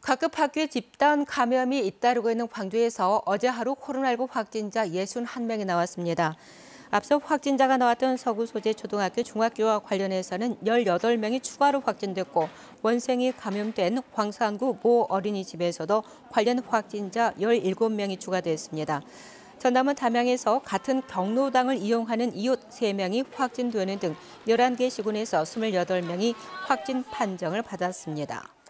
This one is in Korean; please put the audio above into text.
각급 학교에 집단 감염이 잇따르고 있는 광주에서 어제 하루 코로나19 확진자 61명이 나왔습니다. 앞서 확진자가 나왔던 서구 소재 초등학교, 중학교와 관련해서는 18명이 추가로 확진됐고 원생이 감염된 광산구 모 어린이집에서도 관련 확진자 17명이 추가됐습니다. 전남은 담양에서 같은 경로당을 이용하는 이웃 3명이 확진되는 등 11개 시군에서 28명이 확진 판정을 받았습니다.